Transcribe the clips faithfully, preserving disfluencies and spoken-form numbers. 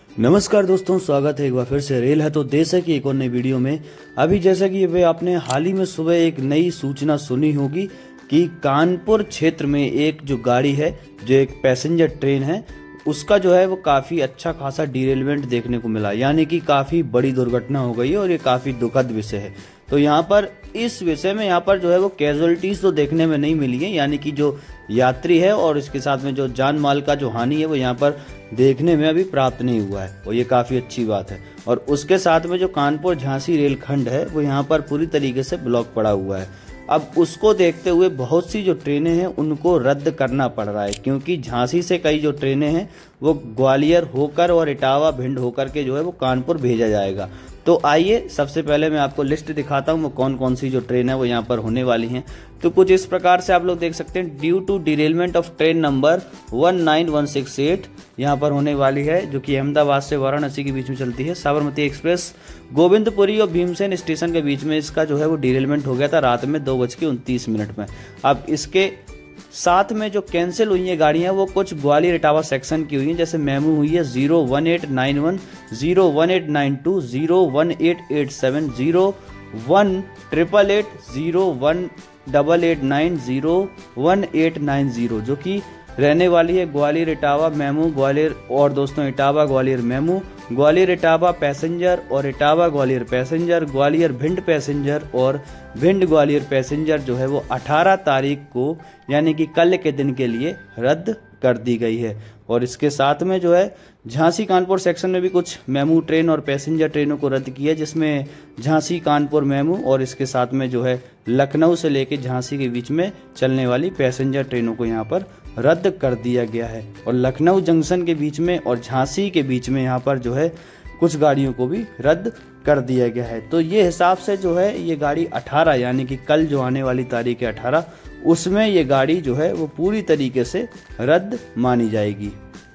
नमस्कार दोस्तों, स्वागत है एक बार फिर से रेल है तो देश है की एक और नई वीडियो में। अभी जैसा कि वे आपने हाल ही में सुबह एक नई सूचना सुनी होगी कि कानपुर क्षेत्र में एक जो गाड़ी है, जो एक पैसेंजर ट्रेन है, उसका जो है वो काफ़ी अच्छा खासा डिरेलमेंट देखने को मिला, यानी कि काफ़ी बड़ी दुर्घटना हो गई है और ये काफ़ी दुखद विषय है। तो यहाँ पर इस विषय में यहाँ पर जो है वो कैजुअलिटीज तो देखने में नहीं मिली है, यानी कि जो यात्री है और इसके साथ में जो जान माल का जो हानि है वो यहाँ पर देखने में अभी प्राप्त नहीं हुआ है और ये काफ़ी अच्छी बात है। और उसके साथ में जो कानपुर झांसी रेलखंड है वो यहाँ पर पूरी तरीके से ब्लॉक पड़ा हुआ है। अब उसको देखते हुए बहुत सी जो ट्रेनें हैं उनको रद्द करना पड़ रहा है, क्योंकि झांसी से कई जो ट्रेनें हैं वो ग्वालियर होकर और इटावा भिंड होकर के जो है वो कानपुर भेजा जाएगा। तो आइए सबसे पहले मैं आपको लिस्ट दिखाता हूँ वो कौन कौन सी जो ट्रेन है वो यहाँ पर होने वाली हैं। तो कुछ इस प्रकार से आप लोग देख सकते हैं, due to derailment of train number one nine one six eight यहाँ पर होने वाली है, जो कि अहमदाबाद से वाराणसी के बीच में चलती है। साबरमती एक्सप्रेस गोविंदपुरी और भीमसेन स्टेशन के बीच में इसका जो है वो डिरेलमेंट हो गया था रात में दो बज के उनतीस मिनट में। अब इसके साथ में जो कैंसिल हुई है गाड़ियां वो कुछ ग्वालियर इटावा सेक्शन की हुई हैं, जैसे मेमू हुई है zero one eight nine one, zero one eight nine two, zero one eight eight seven, zero one triple eight, zero one double eight nine, zero one eight nine zero, जो कि रहने वाली है ग्वालियर इटावा मेमू, ग्वालियर और दोस्तों Etawah Gwalior MEMU, Gwalior Etawah passenger और Etawah Gwalior passenger, Gwalior Bhind passenger और Bhind Gwalior passenger जो है वो अठारह तारीख को यानी कि कल के दिन के लिए रद्द कर दी गई है। और इसके साथ में जो है झांसी कानपुर सेक्शन में भी कुछ मेमू ट्रेन और पैसेंजर ट्रेनों को रद्द किया, जिसमें झांसी कानपुर मेमू और इसके साथ में जो है लखनऊ से लेकर झांसी के बीच में चलने वाली पैसेंजर ट्रेनों को यहाँ पर रद्द कर दिया गया है। और लखनऊ जंक्शन के बीच में और झांसी के बीच में यहाँ पर जो है कुछ गाड़ियों को भी रद्द कर दिया गया है। तो ये हिसाब से जो है ये गाड़ी अठारह यानी कि कल जो आने वाली तारीख है अठारह, उसमें ये गाड़ी जो है वो पूरी तरीके से रद्द मानी जाएगी।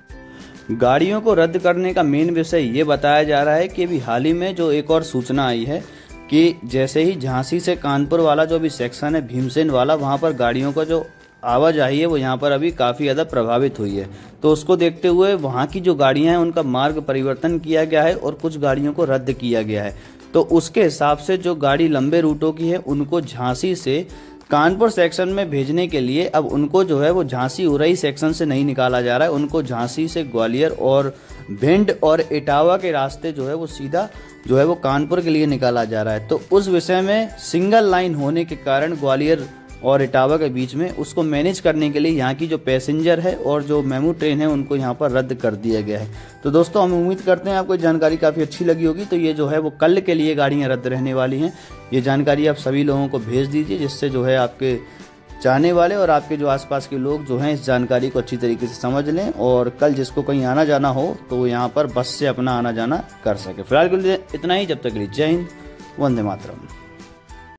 गाड़ियों को रद्द करने का मेन विषय ये बताया जा रहा है कि अभी हाल ही में जो एक और सूचना आई है कि जैसे ही झांसी से कानपुर वाला जो भी सेक्शन है भीमसेन वाला, वहाँ पर गाड़ियों का जो आवाजाही है वो यहाँ पर अभी काफ़ी ज़्यादा प्रभावित हुई है। तो उसको देखते हुए वहाँ की जो गाड़ियाँ हैं उनका मार्ग परिवर्तन किया गया है और कुछ गाड़ियों को रद्द किया गया है। तो उसके हिसाब से जो गाड़ी लंबे रूटों की है उनको झांसी से कानपुर सेक्शन में भेजने के लिए अब उनको जो है वो झांसी उरई सेक्शन से नहीं निकाला जा रहा है, उनको झांसी से ग्वालियर और भिंड और इटावा के रास्ते जो है वो सीधा जो है वो कानपुर के लिए निकाला जा रहा है। तो उस विषय में सिंगल लाइन होने के कारण ग्वालियर और इटावा के बीच में उसको मैनेज करने के लिए यहाँ की जो पैसेंजर है और जो मेमू ट्रेन है उनको यहाँ पर रद्द कर दिया गया है। तो दोस्तों हम उम्मीद करते हैं आपको जानकारी काफ़ी अच्छी लगी होगी। तो ये जो है वो कल के लिए गाड़ियाँ रद्द रहने वाली हैं। ये जानकारी आप सभी लोगों को भेज दीजिए, जिससे जो है आपके चाहने वाले और आपके जो आसपास के लोग जो हैं इस जानकारी को अच्छी तरीके से समझ लें और कल जिसको कहीं आना जाना हो तो यहाँ पर बस से अपना आना जाना कर सके। फिलहाल के लिए इतना ही, जब तक के लिए जय हिंद, वंदे मातरम।